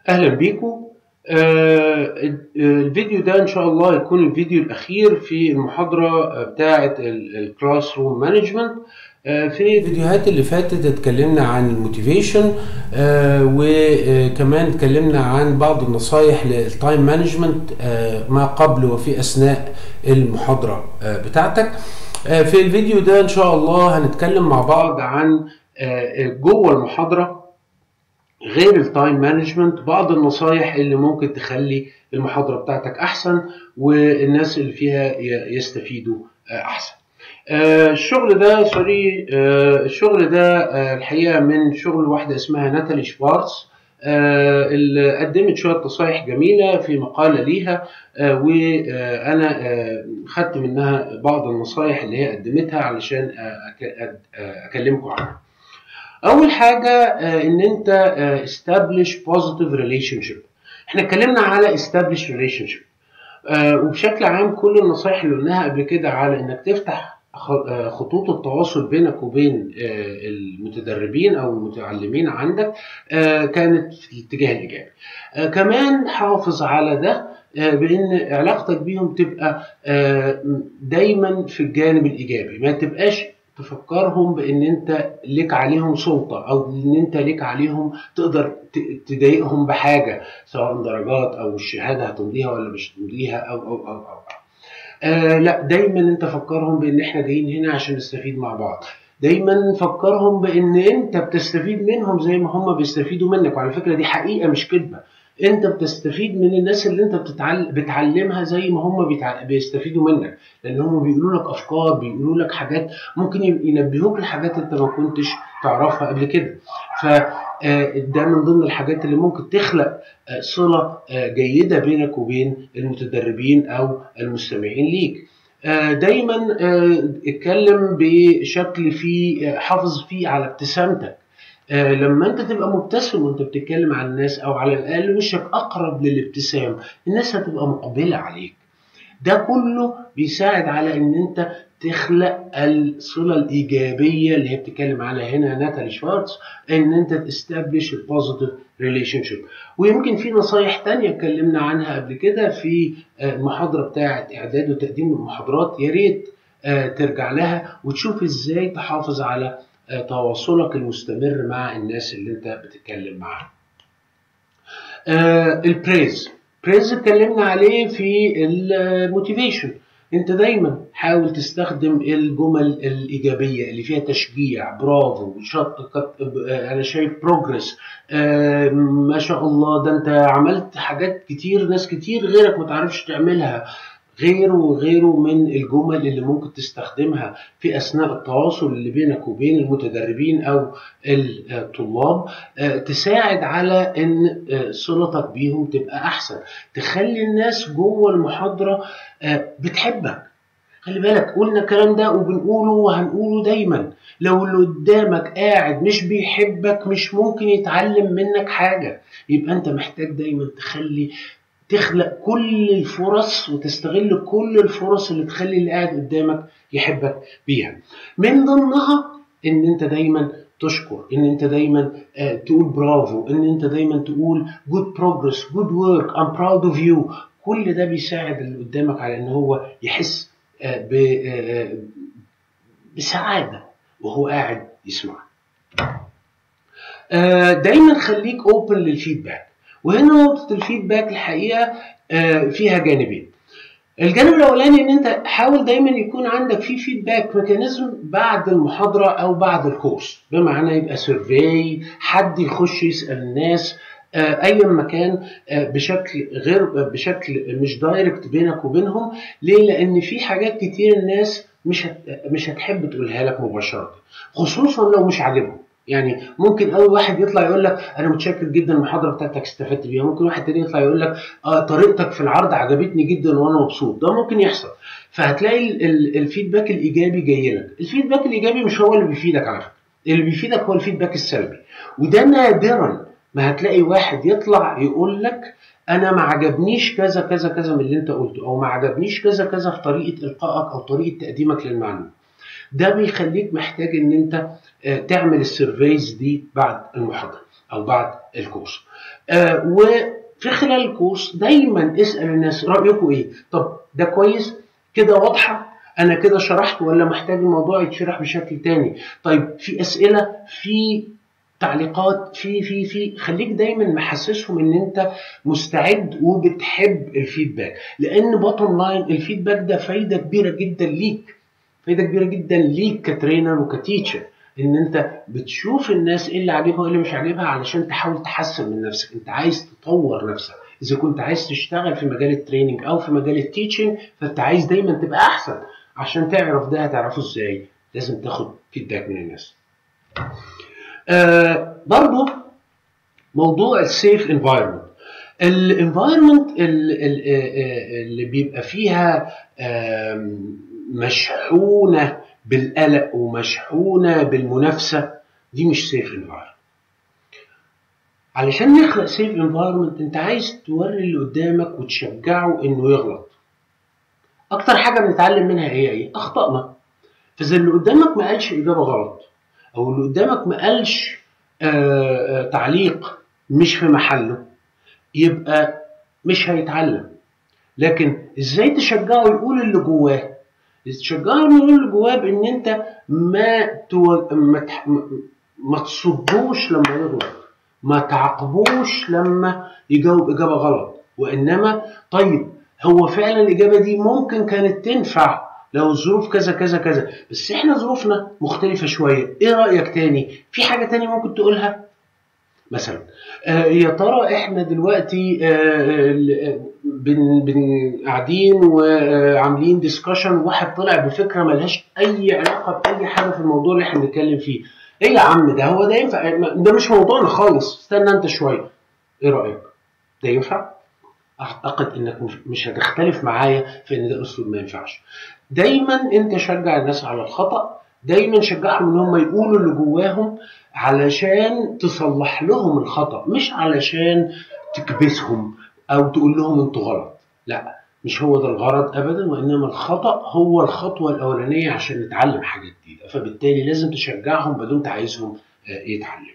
أهلا بيكم. الفيديو ده إن شاء الله يكون الفيديو الأخير في المحاضرة بتاعة الكلاس روم مانجمنت. في الفيديوهات اللي فاتت اتكلمنا عن الموتيفيشن، وكمان اتكلمنا عن بعض النصايح للتايم مانجمنت ما قبل وفي أثناء المحاضرة بتاعتك. في الفيديو ده إن شاء الله هنتكلم مع بعض عن جوه المحاضرة غير التايم مانجمنت، بعض النصايح اللي ممكن تخلي المحاضرة بتاعتك أحسن والناس اللي فيها يستفيدوا أحسن. الشغل ده الشغل ده الحقيقة من شغل واحدة اسمها ناتالي شوارتز، اللي قدمت شوية نصايح جميلة في مقالة ليها، وأنا خدت منها بعض النصايح اللي هي قدمتها علشان أكلمكم عنها. اول حاجه ان انت establish positive relationship. احنا اتكلمنا على establish relationship، وبشكل عام كل النصايح اللي قلناها قبل كده على انك تفتح خطوط التواصل بينك وبين المتدربين او المتعلمين عندك كانت في الاتجاه الايجابي. كمان حافظ على ده بان علاقتك بيهم تبقى دايما في الجانب الايجابي، ما تبقاش تفكرهم بان انت ليك عليهم سلطة او ان انت ليك عليهم تقدر تضايقهم بحاجة، سواء درجات او الشهادة هتمضيها ولا مش هتمضيها او لا، دايما انت فكرهم بان احنا جايين هنا عشان نستفيد مع بعض. دايما فكرهم بان انت بتستفيد منهم زي ما هم بيستفيدوا منك، وعلى فكرة دي حقيقة مش كذبة. انت بتستفيد من الناس اللي انت بتعلمها زي ما هم بيستفيدوا منك، لان هم بيقولوا لك افكار، بيقولوا لك حاجات ممكن ينبهوك لحاجات انت ما كنتش تعرفها قبل كده. فده من ضمن الحاجات اللي ممكن تخلق صلة جيدة بينك وبين المتدربين او المستمعين ليك. دايما اتكلم بشكل فيه حافظ فيه على ابتسامتك. لما انت تبقى مبتسم وانت بتتكلم عن الناس، او على الاقل وشك اقرب للابتسام، الناس هتبقى مقبلة عليك. ده كله بيساعد على ان انت تخلق الصلة الإيجابية اللي هي بتتكلم عليها هنا ناتالي شوارتز، ان انت تستبلش البوزيتيف ريليشن شيب. ويمكن في نصايح تانية اتكلمنا عنها قبل كده في المحاضرة بتاعة إعداد وتقديم المحاضرات، يا ريت ترجع لها وتشوف ازاي تحافظ على تواصلك المستمر مع الناس اللي انت بتتكلم معاها. البريز اتكلمنا عليه في الموتيفيشن. انت دايما حاول تستخدم الجمل الايجابيه اللي فيها تشجيع، برافو، انا شايف بروجرس، ما شاء الله، ده انت عملت حاجات كتير ناس كتير غيرك ما تعرفش تعملها، غيره وغيره من الجمل اللي ممكن تستخدمها في أثناء التواصل اللي بينك وبين المتدربين أو الطلاب، تساعد على أن صلتك بيهم تبقى أحسن، تخلي الناس جوه المحاضرة بتحبك. خلي بالك، قلنا الكلام ده وبنقوله وهنقوله دايما، لو اللي قدامك قاعد مش بيحبك مش ممكن يتعلم منك حاجة. يبقى أنت محتاج دايما تخلق كل الفرص وتستغل كل الفرص اللي تخلي اللي قاعد قدامك يحبك بيها. من ضمنها ان انت دايما تشكر، ان انت دايما تقول برافو، ان انت دايما تقول good progress, good work, I'm proud of you. كل ده بيساعد اللي قدامك على ان هو يحس بسعادة وهو قاعد يسمع. دايما خليك open للفيدباك. وهنا نقطة الفيدباك الحقيقة فيها جانبين. الجانب الأولاني إن أنت حاول دايما يكون عندك في فيدباك ميكانيزم بعد المحاضرة أو بعد الكورس، بمعنى يبقى سيرفي، حد يخش يسأل الناس أي مكان بشكل مش دايركت بينك وبينهم. ليه؟ لأن في حاجات كتير الناس مش هتحب تقولها لك مباشرة، خصوصا لو مش عاجبهم. يعني ممكن اول واحد يطلع يقول لك انا متشكر جدا المحاضره بتاعتك استفدت بيها، ممكن واحد تاني يطلع يقول لك طريقتك في العرض عجبتني جدا وانا مبسوط. ده ممكن يحصل، فهتلاقي الفيدباك الايجابي جاي لك. الفيدباك الايجابي مش هو اللي بيفيدك على فكره، اللي بيفيدك هو الفيدباك السلبي، وده نادرا ما هتلاقي واحد يطلع يقول لك انا ما عجبنيش كذا كذا كذا من اللي انت قلته، او ما عجبنيش كذا كذا في طريقه القائك او طريقه تقديمك للمعلومه. ده بيخليك محتاج ان انت تعمل السيرفيز دي بعد المحاضره او بعد الكورس. وفي خلال الكورس دايما اسال الناس رايكم ايه؟ طب ده كويس كده، واضحه انا كده شرحت، ولا محتاج الموضوع يتشرح بشكل تاني؟ طيب في اسئله، في تعليقات، في خليك دايما محسسهم ان انت مستعد وبتحب الفيدباك، لان بوتtom لاين الفيدباك ده فايده كبيره جدا ليك، فايده كبيره جدا ليك كترينر وكتيتشر، ان انت بتشوف الناس ايه اللي عاجبها وايه اللي مش عاجبها علشان تحاول تحسن من نفسك. انت عايز تطور نفسك، اذا كنت عايز تشتغل في مجال التريننج او في مجال التيتشنج فانت عايز دايما تبقى احسن. عشان تعرف ده هتعرفه ازاي؟ لازم تاخد فيدباك من الناس. برضو موضوع السيف انفايرمنت، الانفايرمنت اللي بيبقى فيها مشحونه بالقلق ومشحونه بالمنافسه، دي مش سيف انفايرمنت. علشان نخلق سيف انفايرمنت انت عايز توري اللي قدامك وتشجعه انه يغلط. اكتر حاجه بنتعلم منها ايه؟ اخطائنا. فاذا اللي قدامك ما قالش اجابه غلط، او اللي قدامك ما قالش تعليق مش في محله، يبقى مش هيتعلم. لكن ازاي تشجعه يقول اللي جواه؟ تشجعه يقول اللي جواه بان انت ما تصدوش لما يغلط، ما تعاقبوش لما يجاوب اجابه غلط، وانما طيب هو فعلا الاجابه دي ممكن كانت تنفع لو الظروف كذا كذا كذا، بس احنا ظروفنا مختلفه شويه، ايه رايك تاني؟ في حاجه تاني ممكن تقولها؟ مثلا يا ترى احنا دلوقتي قاعدين وعاملين ديسكشن، واحد طلع بفكره ملهاش اي علاقه باي حاجه في الموضوع اللي احنا بنتكلم فيه. ايه يا عم ده؟ هو ده ينفع؟ ده مش موضوعنا خالص، استنى انت شويه، ايه رايك؟ ده ينفع؟ اعتقد انك مش هتختلف معايا في ان ده اسلوب ما ينفعش. دايما انت شجع الناس على الخطأ، دايما شجعهم ان هم يقولوا اللي جواهم علشان تصلح لهم الخطأ، مش علشان تكبسهم او تقول لهم انتوا غلط. لا، مش هو ده الغرض ابدا، وانما الخطأ هو الخطوة الاولانية عشان نتعلم حاجة جديدة، فبالتالي لازم تشجعهم بدون تعايزهم يتعلموا.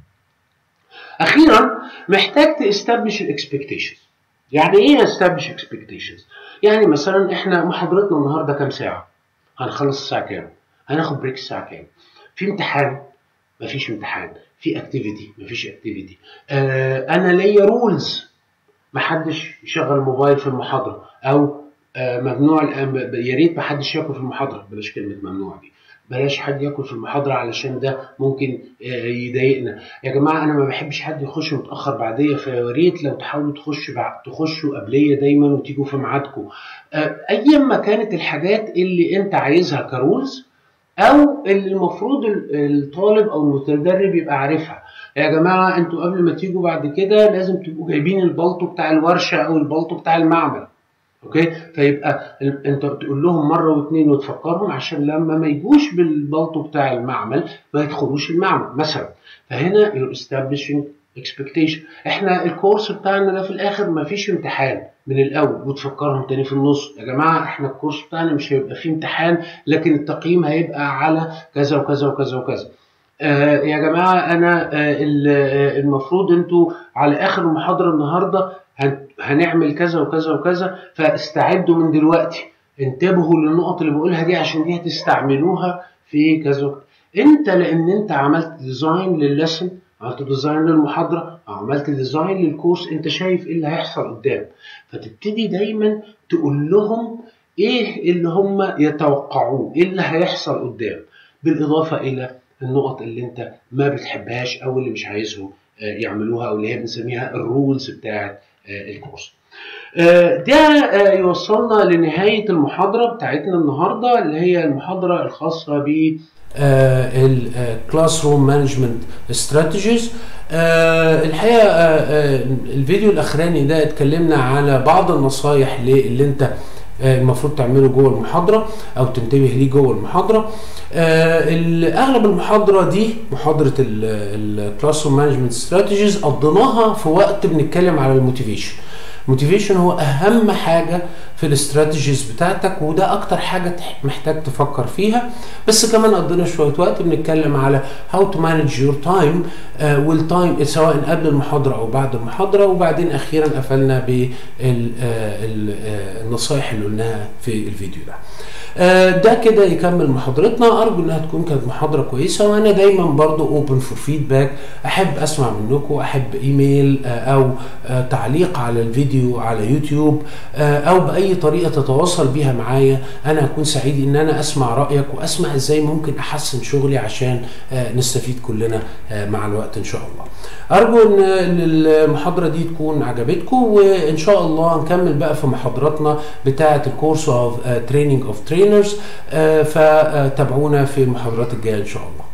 اخيرا محتاج تستبلش الاكسبكتيشنز. يعني ايه استبلش اكسبكتيشنز؟ يعني مثلا احنا محاضرتنا النهارده كام ساعه؟ هنخلص الساعه كام؟ هناخد بريك الساعه كام؟ في امتحان؟ مفيش امتحان. في اكتيفيتي؟ مفيش اكتيفيتي. انا ليا رولز، محدش يشغل الموبايل في المحاضره، او ممنوع، يا ريت محدش ياكل في المحاضره، بلاش كلمه ممنوع دي، بلاش حد ياكل في المحاضره علشان ده ممكن يضايقنا. يا جماعه انا ما بحبش حد يخش متاخر بعديه، فيا ريت لو تحاولوا تخشوا قبليه دايما وتيجوا في ميعادكم. ايا ما كانت الحاجات اللي انت عايزها كرولز، او اللي المفروض الطالب او المتدرب يبقى عارفها. يا جماعه انتوا قبل ما تيجوا بعد كده لازم تبقوا جايبين البلطو بتاع الورشه او البلطو بتاع المعمل. اوكي، فيبقى انت تقول لهم مره واثنين وتفكرهم عشان لما ما يجوش بالبلطو بتاع المعمل ما يدخلوش المعمل مثلا. فهنا you're establishing expectation. احنا الكورس بتاعنا ده في الاخر ما فيش امتحان من الاول وتفكرهم تاني في النص. يا جماعه احنا الكورس بتاعنا مش هيبقى فيه امتحان، لكن التقييم هيبقى على كذا وكذا وكذا وكذا. يا جماعه انا المفروض انتوا على اخر المحاضره النهارده هنعمل كذا وكذا وكذا، فاستعدوا من دلوقتي، انتبهوا للنقط اللي بقولها دي عشان دي هتستعملوها في كذا. انت لان انت عملت ديزاين للليسن، عملت ديزاين للمحاضره، عملت ديزاين للكورس، انت شايف ايه اللي هيحصل قدام، فتبتدي دايما تقول لهم ايه اللي هم يتوقعوه، ايه اللي هيحصل قدام، بالاضافه الى النقط اللي انت ما بتحبهاش او اللي مش عايزهم يعملوها، او اللي هي بنسميها الرولز بتاعت الكورس. ده يوصلنا لنهاية المحاضرة بتاعتنا النهاردة، اللي هي المحاضرة الخاصة ب الكلاس روم مانجمنت استراتيجيز. الحقيقة الفيديو الأخراني ده اتكلمنا على بعض النصايح اللي انت المفروض تعمله جوه المحاضرة او تنتبه ليه جوه المحاضرة. اغلب المحاضرة دي محاضرة الكلاس روم مانجمنت استراتيجيز قضيناها في وقت بنتكلم على الموتيفيشن. الموتيفيشن هو اهم حاجة في الاستراتيجيز بتاعتك، وده اكتر حاجه محتاج تفكر فيها. بس كمان قضينا شويه وقت بنتكلم على هاو تو مانج يور تايم والتايم سواء قبل المحاضره او بعد المحاضره، وبعدين اخيرا قفلنا بالنصائح اللي قلناها في الفيديو ده. ده كده يكمل محاضرتنا. ارجو انها تكون كانت محاضره كويسه، وانا دايما برضو اوبن فور فيدباك، احب اسمع منكم، احب ايميل او تعليق على الفيديو على يوتيوب او باي طريقه تتواصل بيها معايا. انا هكون سعيد ان انا اسمع رايك واسمع ازاي ممكن احسن شغلي عشان نستفيد كلنا مع الوقت ان شاء الله. ارجو ان المحاضره دي تكون عجبتكم، وان شاء الله نكمل بقى في محاضراتنا بتاعه الكورس اوف تريننج اوف ترينرز، فتابعونا في المحاضرات الجايه ان شاء الله.